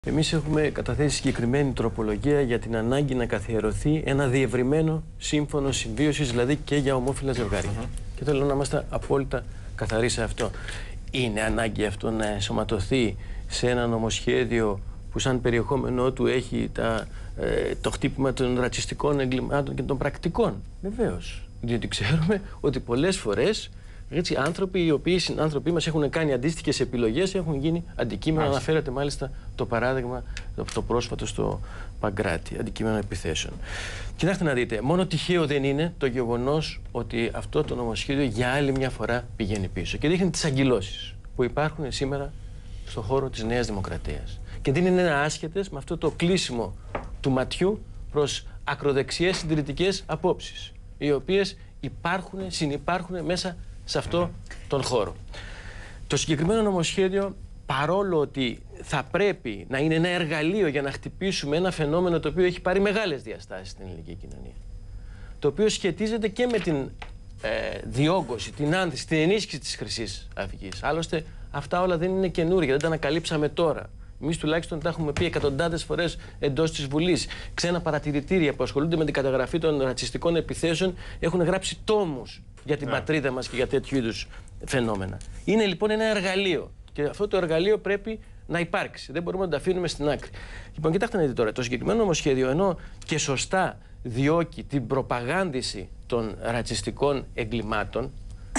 Εμείς έχουμε καταθέσει συγκεκριμένη τροπολογία για την ανάγκη να καθιερωθεί ένα διευρυμένο σύμφωνο συμβίωσης, δηλαδή και για ομόφυλα ζευγάρια. Και θέλω να είμαστε απόλυτα καθαροί σε αυτό. Είναι ανάγκη αυτό να ενσωματωθεί σε ένα νομοσχέδιο που σαν περιεχόμενό του έχει το χτύπημα των ρατσιστικών εγκλημάτων και των πρακτικών? Βεβαίως. Διότι ξέρουμε ότι πολλές φορές έτσι, οι άνθρωποι μας έχουν κάνει αντίστοιχες επιλογές, έχουν γίνει αντικείμενο. Αναφέρεται μάλιστα το παράδειγμα το πρόσφατο στο Παγκράτη, αντικείμενο επιθέσεων. Κοιτάξτε να δείτε, μόνο τυχαίο δεν είναι το γεγονός ότι αυτό το νομοσχέδιο για άλλη μια φορά πηγαίνει πίσω και δείχνει τις αγκυλώσεις που υπάρχουν σήμερα στον χώρο της Νέας Δημοκρατίας. Και δεν είναι άσχετες με αυτό το κλείσιμο του ματιού προς ακροδεξιές συντηρητικές απόψεις, οι οποίες συνυπάρχουν μέσα σε αυτό τον χώρο. Το συγκεκριμένο νομοσχέδιο, παρόλο ότι θα πρέπει να είναι ένα εργαλείο για να χτυπήσουμε ένα φαινόμενο το οποίο έχει πάρει μεγάλες διαστάσεις στην ελληνική κοινωνία, το οποίο σχετίζεται και με την διόγκωση, την άνθηση, την ενίσχυση της Χρυσής Αυγής. Άλλωστε, αυτά όλα δεν είναι καινούργια, δεν τα ανακαλύψαμε τώρα. Εμείς τουλάχιστον τα έχουμε πει εκατοντάδες φορές εντός της Βουλής. Ξένα παρατηρητήρια που ασχολούνται με την καταγραφή των ρατσιστικών επιθέσεων έχουν γράψει τόμους για την πατρίδα μας και για τέτοιου είδους φαινόμενα. Είναι λοιπόν ένα εργαλείο και αυτό το εργαλείο πρέπει να υπάρξει. Δεν μπορούμε να το αφήνουμε στην άκρη. Λοιπόν, κοιτάξτε να δείτε τώρα, το συγκεκριμένο νομοσχέδιο, ενώ και σωστά διώκει την προπαγάνδηση των ρατσιστικών εγκλημάτων,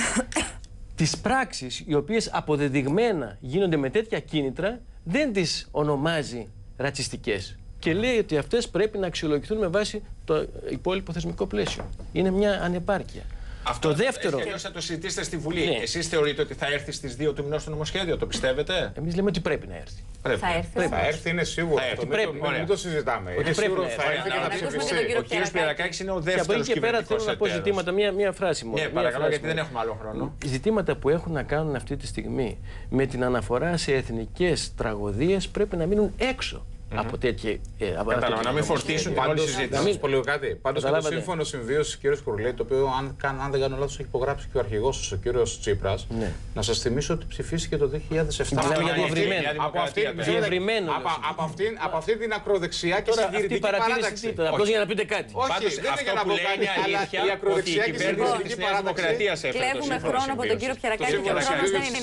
τις πράξεις οι οποίες αποδεδειγμένα γίνονται με τέτοια κίνητρα δεν τις ονομάζει ρατσιστικές και λέει ότι αυτές πρέπει να αξιολογηθούν με βάση το υπόλοιπο θεσμικό πλαίσιο. Είναι μια ανεπάρκεια. Αυτό το δεύτερο. Θα το συζητήσετε στη Βουλή. Ναι. Εσείς θεωρείτε ότι θα έρθει στις 2 του μηνός το νομοσχέδιο, το πιστεύετε? Εμείς λέμε ότι πρέπει να έρθει. Θα έρθει, είναι σίγουρο. Μην το συζητάμε. Είναι σίγουρο θα έρθει και θα ψηφιστεί. Ο κύριος Πληρακάκης είναι ο δεύτερος κυβερνητικός εταίρος. Και από εκεί και πέρα θέλω να πω ζητήματα, μία φράση μόνο. Ναι, παρακαλώ, γιατί δεν έχουμε άλλο χρόνο. Ζητήματα που έχουν να κάνουν αυτή τη στιγμή με την αναφορά σε εθνικές τραγωδίες πρέπει να μείνουν έξω. Από τέτοια. Κατάλαβα, να μην φορτίσουν την όλη συζήτηση. Να μην πω λίγο κάτι. Πάντως το σύμφωνο συμβίωσης, κ. Κουρλέη, το οποίο αν δεν κάνω λάθος έχει υπογράψει και ο αρχηγός, ο κ. Τσίπρας, να σας θυμίσω ότι ψηφίστηκε το 2007. Από αυτή την ακροδεξιά και συντηρητική παράταξη. Απλώς για να πείτε κάτι. Πάντως αυτό που λέει είναι αλήθεια ότι η κυβέρνηση της Νέας Δημοκρατίας έφερε το σύμφωνο συμβίωσης. Κλέβουμε χρόνο από τον κύριο Πληρακάκη και ο χρόνος δεν είναι.